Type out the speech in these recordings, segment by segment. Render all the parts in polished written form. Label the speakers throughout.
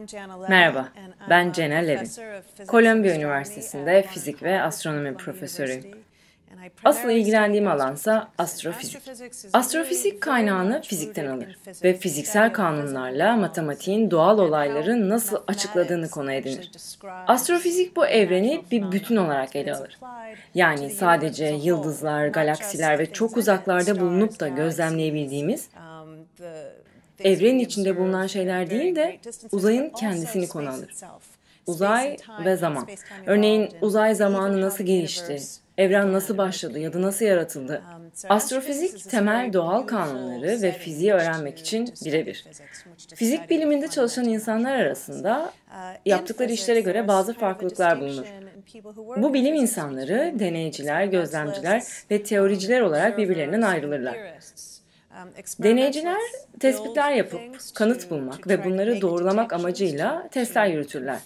Speaker 1: Merhaba, ben Jenna Levin. Kolombiya Üniversitesi'nde fizik ve astronomi profesörüyüm. Asıl ilgilendiğim alansa astrofizik. Astrofizik kaynağını fizikten alır ve fiziksel kanunlarla matematiğin doğal olayları nasıl açıkladığını konu edinir. Astrofizik bu evreni bir bütün olarak ele alır. Yani sadece yıldızlar, galaksiler ve çok uzaklarda bulunup da gözlemleyebildiğimiz evrenin içinde bulunan şeyler değil de uzayın kendisini konu alır. Uzay ve zaman. Örneğin uzay zamanı nasıl gelişti, evren nasıl başladı ya da nasıl yaratıldı? Astrofizik temel doğal kanunları ve fiziği öğrenmek için birebir. Fizik biliminde çalışan insanlar arasında yaptıkları işlere göre bazı farklılıklar bulunur. Bu bilim insanları deneyciler, gözlemciler ve teoriciler olarak birbirlerinden ayrılırlar. Deneyciler tespitler yapıp kanıt bulmak ve bunları doğrulamak amacıyla testler yürütürler.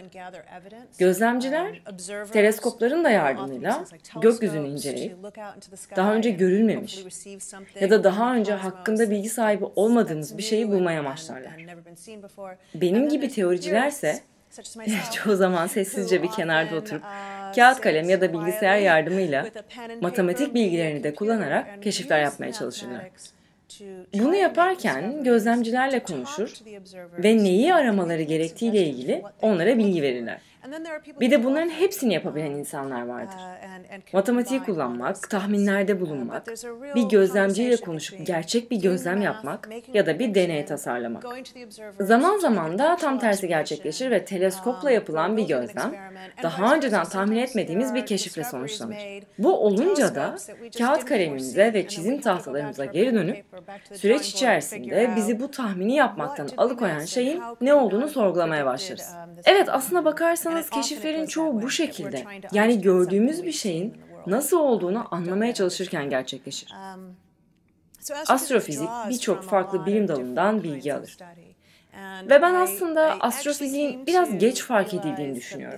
Speaker 1: Gözlemciler teleskopların da yardımıyla gökyüzünü inceleyip daha önce görülmemiş ya da daha önce hakkında bilgi sahibi olmadığımız bir şeyi bulmaya amaçlarlar. Benim gibi teoricilerse çoğu zaman sessizce bir kenarda oturup kağıt kalem ya da bilgisayar yardımıyla matematik bilgilerini de kullanarak keşifler yapmaya çalışırlar. Bunu yaparken gözlemcilerle konuşur ve neyi aramaları gerektiğiyle ilgili onlara bilgi verirler. Bir de bunların hepsini yapabilen insanlar vardır. Matematiği kullanmak, tahminlerde bulunmak, bir gözlemciyle konuşup gerçek bir gözlem yapmak ya da bir deney tasarlamak. Zaman zaman da tam tersi gerçekleşir ve teleskopla yapılan bir gözlem daha önceden tahmin etmediğimiz bir keşifle sonuçlanır. Bu olunca da kağıt kalemimize ve çizim tahtalarımıza geri dönüp süreç içerisinde bizi bu tahmini yapmaktan alıkoyan şeyin ne olduğunu sorgulamaya başlarız. Evet, aslına bakarsanız keşiflerin çoğu bu şekilde. Yani gördüğümüz bir şeyin nasıl olduğunu anlamaya çalışırken gerçekleşir. Astrofizik birçok farklı bilim dalından bilgi alır. Ve ben aslında astrofiziğin biraz geç fark edildiğini düşünüyorum.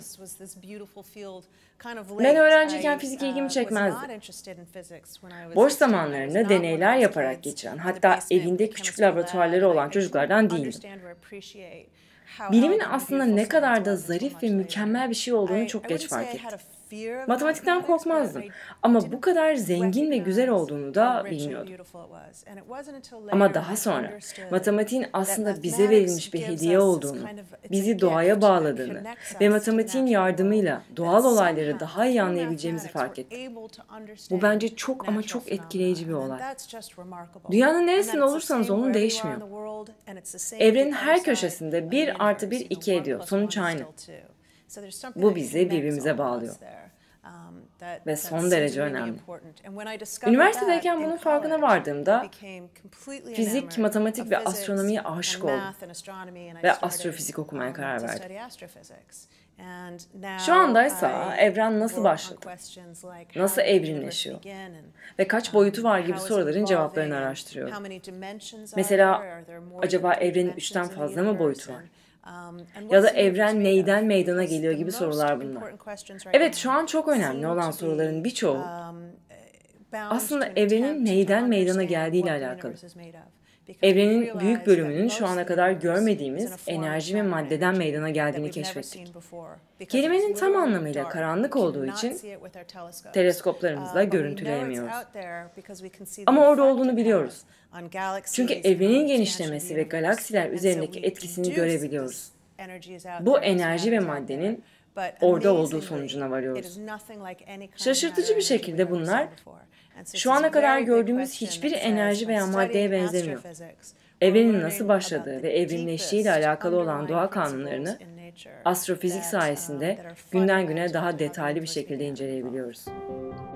Speaker 1: Ben öğrenciyken fizik ilgimi çekmezdi. Boş zamanlarını deneyler yaparak geçiren, hatta evinde küçük laboratuvarları olan çocuklardan değildim. Bilimin aslında ne kadar da zarif ve mükemmel bir şey olduğunu çok geç fark ettim. Matematikten korkmazdım ama bu kadar zengin ve güzel olduğunu da bilmiyordum. Ama daha sonra matematiğin aslında bize verilmiş bir hediye olduğunu, bizi doğaya bağladığını ve matematiğin yardımıyla doğal olayları daha iyi anlayabileceğimizi fark ettim. Bu bence çok ama çok etkileyici bir olay. Dünyanın neresinde olursanız olun değişmiyor. Evrenin her köşesinde 1+1 2 ediyor. Sonuç aynı. Bu bizi birbirimize bağlıyor. Ve son derece önemli. Üniversitedeyken bunun farkına vardığımda fizik, matematik ve astronomiye aşık oldum ve astrofizik okumaya karar verdim. Şu andaysa evren nasıl başladı, nasıl evrimleşiyor ve kaç boyutu var gibi soruların cevaplarını araştırıyorum. Mesela acaba evrenin 3'ten fazla mı boyutu var? Ya da evren neyden meydana geliyor gibi sorular bunlar. Evet, şu an çok önemli olan soruların birçoğu aslında evrenin neyden meydana geldiğiyle alakalı. Evrenin büyük bölümünün şu ana kadar görmediğimiz enerji ve maddeden meydana geldiğini keşfettik. Kelimenin tam anlamıyla karanlık olduğu için teleskoplarımızla görüntüleyemiyoruz. Ama orada olduğunu biliyoruz. Çünkü evrenin genişlemesi ve galaksiler üzerindeki etkisini görebiliyoruz. Bu enerji ve maddenin orada olduğu sonucuna varıyoruz. Şaşırtıcı bir şekilde bunlar şu ana kadar gördüğümüz hiçbir enerji veya maddeye benzemiyor. Evrenin nasıl başladığı ve evrimleştiğiyle alakalı olan doğa kanunlarını astrofizik sayesinde günden güne daha detaylı bir şekilde inceleyebiliyoruz.